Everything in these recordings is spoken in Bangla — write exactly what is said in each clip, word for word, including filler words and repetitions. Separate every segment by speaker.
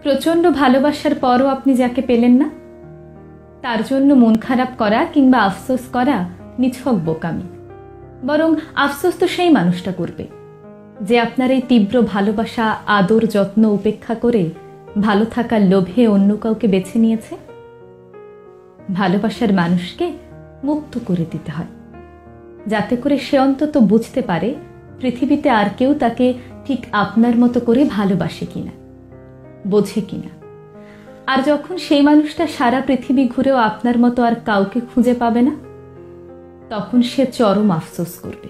Speaker 1: প্রচণ্ড ভালোবাসার পরও আপনি যাকে পেলেন না, তার জন্য মন খারাপ করা কিংবা আফসোস করা নিছক বোকামি। বরং আফসোস তো সেই মানুষটা করবে যে আপনার এই তীব্র ভালোবাসা, আদর, যত্ন উপেক্ষা করে ভালো থাকার লোভে অন্য কাউকে বেছে নিয়েছে। ভালোবাসার মানুষকে মুক্ত করে দিতে হয়, যাতে করে সে অন্তত বুঝতে পারে পৃথিবীতে আর কেউ তাকে ঠিক আপনার মতো করে ভালোবাসে কিনা, বোঝে কিনা। আর যখন সেই মানুষটা সারা পৃথিবী ঘুরেও আপনার মতো আর কাউকে খুঁজে পাবে না, তখন সে চরম আফসোস করবে।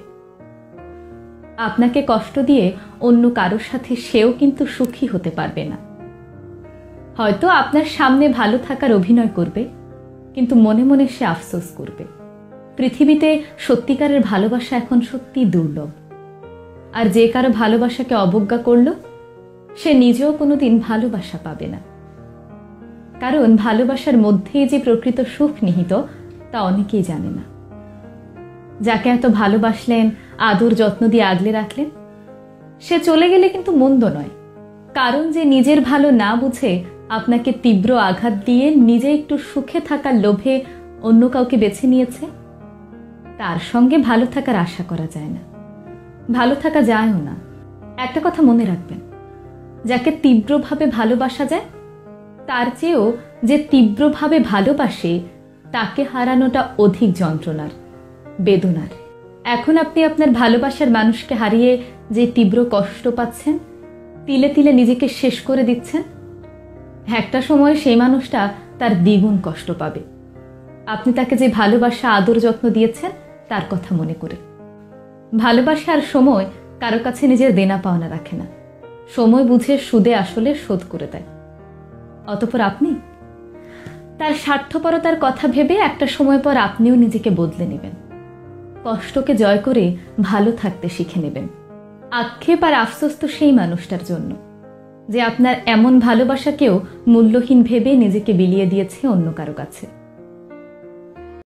Speaker 1: আপনাকে কষ্ট দিয়ে অন্য কারোর সাথে সেও কিন্তু সুখী হতে পারবে না। হয়তো আপনার সামনে ভালো থাকার অভিনয় করবে, কিন্তু মনে মনে সে আফসোস করবে। পৃথিবীতে সত্যিকারের ভালোবাসা এখন সত্যি দুর্লভ। আর যে কারো ভালোবাসাকে অবজ্ঞা করল, সে নিজেও কোনোদিন ভালোবাসা পাবে না। কারণ ভালোবাসার মধ্যেই যে প্রকৃত সুখ নিহিত, তা অনেকেই জানে না। যাকে এত ভালোবাসলেন, আদর যত্ন দিয়ে আগলে রাখলেন, সে চলে গেলে কিন্তু মন্দ নয়। কারণ যে নিজের ভালো না বুঝে আপনাকে তীব্র আঘাত দিয়ে নিজে একটু সুখে থাকার লোভে অন্য কাউকে বেছে নিয়েছে, তার সঙ্গে ভালো থাকার আশা করা যায় না, ভালো থাকা যায়ও না। একটা কথা মনে রাখবেন, যাকে তীব্রভাবে ভালোবাসা যায়, তার চেয়েও যে তীব্রভাবে ভালোবাসে তাকে হারানোটা অধিক যন্ত্রণার, বেদনার। এখন আপনি আপনার ভালোবাসার মানুষকে হারিয়ে যে তীব্র কষ্ট পাচ্ছেন, তিলে তিলে নিজেকে শেষ করে দিচ্ছেন, একটা সময় সেই মানুষটা তার দ্বিগুণ কষ্ট পাবে। আপনি তাকে যে ভালোবাসা, আদর যত্ন দিয়েছেন তার কথা মনে করে। ভালোবাসা আর সময় কারো কাছে নিজের দেনা পাওনা রাখে না, সময় বুঝে সুদে আসলে শোধ করে দেয়। অতঃপর আপনি তার স্বার্থপরতার কথা ভেবে একটা সময় পর আপনিও নিজেকে বদলে নেবেন, কষ্টকে জয় করে ভালো থাকতে শিখে নেবেন। আক্ষেপ আর আফসোস তো সেই মানুষটার জন্য যে আপনার এমন ভালোবাসাকেও মূল্যহীন ভেবে নিজেকে বিলিয়ে দিয়েছে অন্য কারো কাছে।